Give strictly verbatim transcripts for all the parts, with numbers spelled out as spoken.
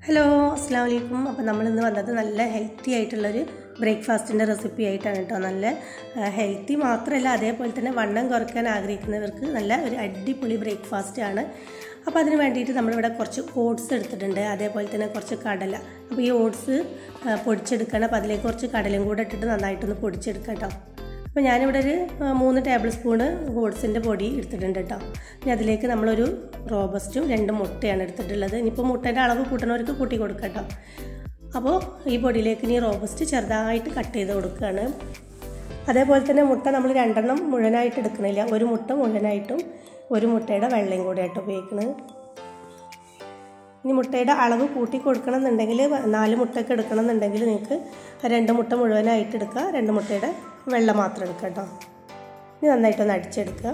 Hello അസ്സലാമു അലൈക്കും. അപ്പോൾ നമ്മളിന്ന് വന്നത് നല്ല ഹെൽത്തി ആയിട്ടുള്ളൊരു ബ്രേക്ക്ഫാസ്റ്റിൻ്റെ റെസിപ്പി ആയിട്ടാണ് കേട്ടോ. നല്ല ഹെൽത്തി മാത്രമല്ല, അതേപോലെ തന്നെ വണ്ണം കുറയ്ക്കാൻ ആഗ്രഹിക്കുന്നവർക്ക് നല്ല ഒരു അടിപൊളി ബ്രേക്ക്ഫാസ്റ്റ് ആണ്. അപ്പോൾ അതിന് വേണ്ടിയിട്ട് നമ്മളിവിടെ കുറച്ച് ഓട്സ് എടുത്തിട്ടുണ്ട്, അതേപോലെ തന്നെ കുറച്ച് കടല. അപ്പോൾ ഈ ഓട്സ് പൊടിച്ചെടുക്കണം. അപ്പോൾ അതിലേക്ക് കുറച്ച് കടലയും കൂടെ ഇട്ടിട്ട് നന്നായിട്ടൊന്ന് പൊടിച്ചെടുക്കാം കേട്ടോ. അപ്പോൾ ഞാനിവിടെ ഒരു മൂന്ന് ടേബിൾ സ്പൂണ് ഓട്സിൻ്റെ പൊടി എടുത്തിട്ടുണ്ട് കേട്ടോ. ഇനി അതിലേക്ക് നമ്മളൊരു റോബസ്റ്റും രണ്ട് മുട്ടയാണ് എടുത്തിട്ടുള്ളത്. ഇനിയിപ്പോൾ മുട്ടേൻ്റെ അളവ് കൂട്ടണവർക്ക് കൂട്ടി കൊടുക്കാം കേട്ടോ. അപ്പോൾ ഈ പൊടിയിലേക്ക് ഇനി റോബസ്റ്റ് ചെറുതായിട്ട് കട്ട് ചെയ്ത് കൊടുക്കുകയാണ്. അതേപോലെ തന്നെ മുട്ട നമ്മൾ രണ്ടെണ്ണം മുഴുവനായിട്ട് എടുക്കണില്ല, ഒരു മുട്ട മുഴുവനായിട്ടും ഒരു മുട്ടയുടെ വെള്ളയും കൂടെ ആയിട്ട് ഉപയോഗിക്കുന്നത്. ഇനി മുട്ടയുടെ അളവ് കൂട്ടി കൊടുക്കണം എന്നുണ്ടെങ്കിൽ, നാല് മുട്ടയൊക്കെ എടുക്കണം എന്നുണ്ടെങ്കിൽ നിങ്ങൾക്ക് രണ്ട് മുട്ട മുഴുവനായിട്ട് എടുക്കുക, രണ്ട് മുട്ടയുടെ വെള്ളം മാത്രം എടുക്കുക കേട്ടോ. ഇനി നന്നായിട്ടൊന്ന് അടിച്ചെടുക്കുക.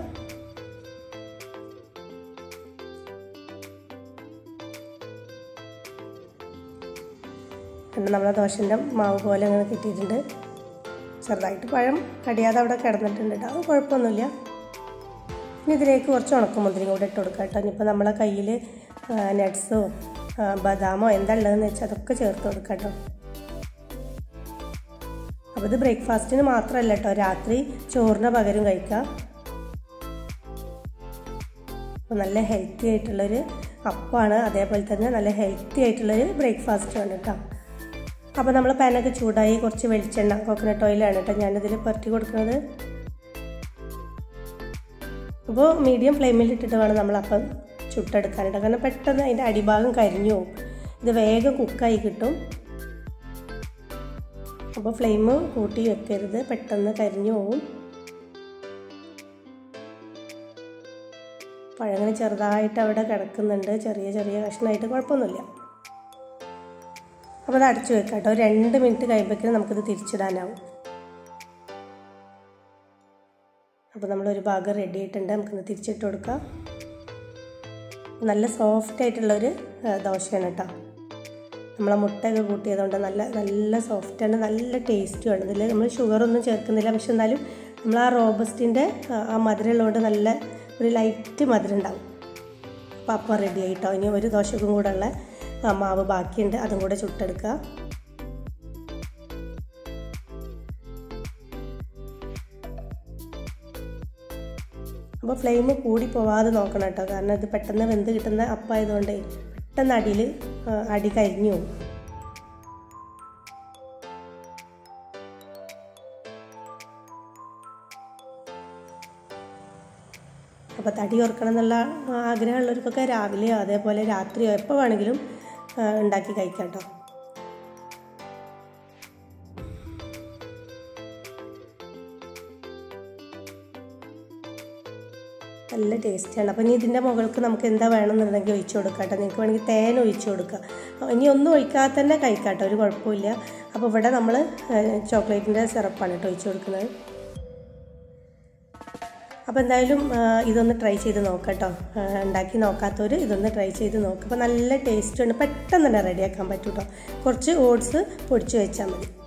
കണ്ട് നമ്മളെ ദോശൻ്റെ മാവ് പോലെ അങ്ങനെ കിട്ടിയിട്ടുണ്ട്. ചെറുതായിട്ട് പഴം കടിയാതെ അവിടെ കിടന്നിട്ടുണ്ട് കേട്ടോ, അത് കുഴപ്പമൊന്നുമില്ല. ഇനി ഇതിലേക്ക് കുറച്ച് ഉണക്കമുന്തിരിയും കൂടെ ഇട്ട് കൊടുക്കുക കേട്ടോ. ഇനിയിപ്പോൾ നമ്മളെ കയ്യിൽ നട്ട്സോ ബദാമോ എന്താ ഉള്ളതെന്ന് വെച്ചാൽ അതൊക്കെ ചേർത്ത് കൊടുക്കുക കേട്ടോ. അപ്പോൾ ഇത് ബ്രേക്ക്ഫാസ്റ്റിന് മാത്രമല്ല കേട്ടോ, രാത്രി ചോറിന് പകരം കഴിക്കുക. അപ്പോൾ നല്ല ഹെൽത്തി ആയിട്ടുള്ളൊരു അപ്പമാണ്, അതേപോലെ തന്നെ നല്ല ഹെൽത്തി ആയിട്ടുള്ളൊരു ബ്രേക്ക്ഫാസ്റ്റുമാണ് കേട്ടോ. അപ്പോൾ നമ്മൾ പാനൊക്കെ ചൂടായി കുറച്ച് വെളിച്ചെണ്ണ, കോക്കനട്ട് ഓയിലാണ് കേട്ടോ ഞാനിതിൽ പുരട്ടി കൊടുക്കുന്നത്. അപ്പോൾ മീഡിയം ഫ്ലെയിമിൽ ഇട്ടിട്ട് വേണം നമ്മളപ്പം ചുട്ടെടുക്കാനായിട്ട്, കാരണം പെട്ടെന്ന് അതിൻ്റെ അടിഭാഗം കരിഞ്ഞു പോകും. ഇത് വേഗം കുക്കായി കിട്ടും. അപ്പോൾ ഫ്ലെയിം കൂട്ടി വെക്കരുത്, പെട്ടെന്ന് കരിഞ്ഞു പോകും. പഴങ്ങനെ ചെറുതായിട്ട് അവിടെ കിടക്കുന്നുണ്ട്, ചെറിയ ചെറിയ കഷ്ണമായിട്ട്, കുഴപ്പമൊന്നുമില്ല. അപ്പോൾ അത് അടച്ചു വെക്കാം കേട്ടോ. രണ്ട് മിനിറ്റ് കഴിയുമ്പോഴേക്കും നമുക്കിത് തിരിച്ചിടാനാവും. അപ്പോൾ നമ്മളൊരു ഭാഗം റെഡി ആയിട്ടുണ്ട്, നമുക്കിന്ന് തിരിച്ചിട്ട് കൊടുക്കാം. നല്ല സോഫ്റ്റ് ആയിട്ടുള്ളൊരു ദോശയാണ് കേട്ടോ. നമ്മളെ മുട്ടയൊക്കെ കൂട്ടിയതുകൊണ്ട് നല്ല നല്ല സോഫ്റ്റാണ്, നല്ല ടേസ്റ്റുമാണ്. ഇതിൽ നമ്മൾ ഷുഗറൊന്നും ചേർക്കുന്നില്ല, പക്ഷെ എന്നാലും നമ്മൾ ആ റോബസ്റ്റിൻ്റെ ആ മധുരം ഉള്ളതുകൊണ്ട് നല്ല ഒരു ലൈറ്റ് മധുരം ഉണ്ടാവും. അപ്പോൾ അപ്പം റെഡി ആയിട്ടോ. ഇനി ഒരു ദോശക്കും കൂടെ ഉള്ള മാവ് ബാക്കിയുണ്ട്, അതും കൂടെ ചുട്ടെടുക്കുക. അപ്പോൾ ഫ്ലെയിം കൂടി പോവാതെ നോക്കണം കേട്ടോ, കാരണം ഇത് പെട്ടെന്ന് വെന്ത് കിട്ടുന്ന അപ്പായതുകൊണ്ട് പെട്ടെന്ന് അടിയിൽ അടി കരിഞ്ഞു പോകും. അപ്പോൾ തടി ഓർക്കണം എന്നുള്ള ആഗ്രഹമുള്ളവർക്കൊക്കെ രാവിലെയോ അതേപോലെ രാത്രിയോ എപ്പോൾ വേണമെങ്കിലും ഉണ്ടാക്കി കഴിക്കാം കേട്ടോ. നല്ല ടേസ്റ്റാണ്. അപ്പോൾ ഇനി ഇതിൻ്റെ മുകൾക്ക് നമുക്ക് എന്താ വേണമെന്നുണ്ടെങ്കിൽ ഒഴിച്ചു കൊടുക്കാം കേട്ടോ. നിങ്ങൾക്ക് വേണമെങ്കിൽ തേൻ ഒഴിച്ചു കൊടുക്കുക. ഇനി ഒന്നും ഒഴിക്കാതെ തന്നെ കഴിക്കാം കേട്ടോ, ഒരു കുഴപ്പമില്ല. അപ്പോൾ ഇവിടെ നമ്മൾ ചോക്ലേറ്റിൻ്റെ സിറപ്പാണ് കേട്ടോ ഒഴിച്ചു കൊടുക്കുന്നത്. അപ്പോൾ എന്തായാലും ഇതൊന്ന് ട്രൈ ചെയ്ത് നോക്കാം കേട്ടോ. ഉണ്ടാക്കി നോക്കാത്തവർ ഇതൊന്ന് ട്രൈ ചെയ്ത് നോക്കുക. അപ്പോൾ നല്ല ടേസ്റ്റുണ്ട്, പെട്ടെന്ന് തന്നെ റെഡിയാക്കാൻ പറ്റും കേട്ടോ. കുറച്ച് ഓട്സ് പൊടിച്ച് വെച്ചാൽ മതി.